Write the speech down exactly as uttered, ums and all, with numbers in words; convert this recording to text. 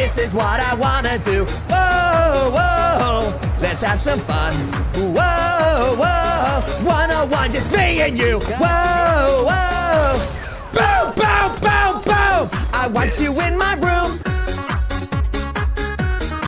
This is what I wanna do. Whoa, whoa, let's have some fun. Whoa, whoa, one oh one, just me and you. Whoa, whoa, boom, boom, boom, boom. I want you in my room.